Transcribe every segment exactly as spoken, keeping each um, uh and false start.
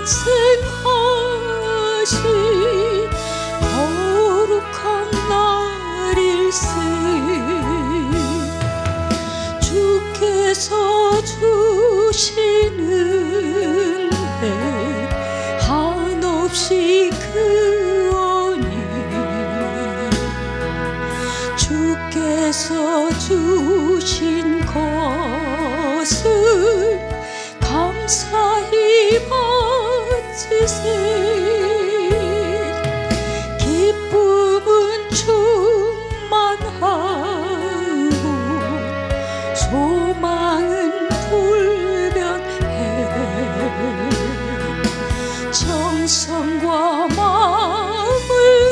탄생하신 거룩한 날일세. 주께서 주시는 은혜 한없이 크오니 주께서 주신 것을 감사히 받으세. 기쁨은 충만하고 소망은 불변해. 정성과 마음을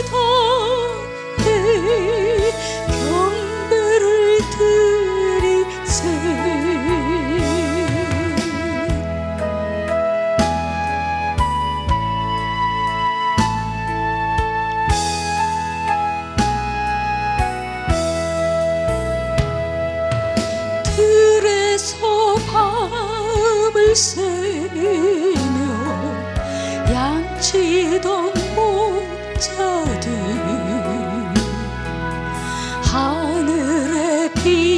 다해 경배를 드리세. 들에서 밤을 새며 양치던 목자들 하늘에 비